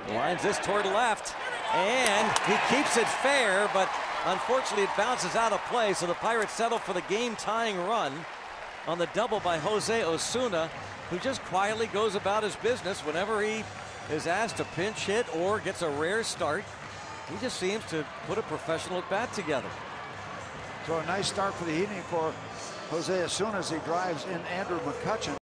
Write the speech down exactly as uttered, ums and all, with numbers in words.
Lines this toward left, and he keeps it fair, but unfortunately it bounces out of play, so the Pirates settle for the game-tying run on the double by Jose Osuna, who just quietly goes about his business whenever he is asked to pinch hit or gets a rare start. He just seems to put a professional at bat together. So a nice start for the evening for Jose Osuna as he drives in Andrew McCutchen.